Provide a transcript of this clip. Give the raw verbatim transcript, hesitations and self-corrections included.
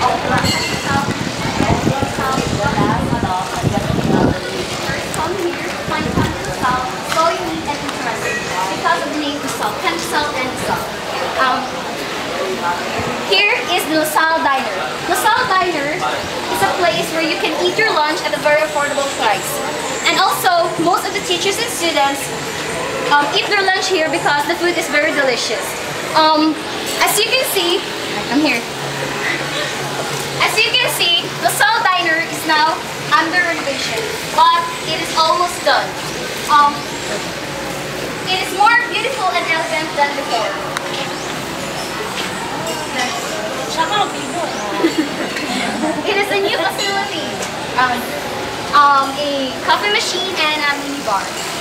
Come here, find Country South, so unique and interesting because of the name itself, Country South and South. Um, here is the LaSalle Diner. LaSalle Diner is a place where you can eat your lunch at a very affordable price. And also, most of the teachers and students um, eat their lunch here because the food is very delicious. Um, as you can see, I'm here. As you can see, LaSalle Diner is now under renovation, but it is almost done. Um, it is more beautiful and elegant than before. It is a new facility, um, um, a coffee machine and a mini bar.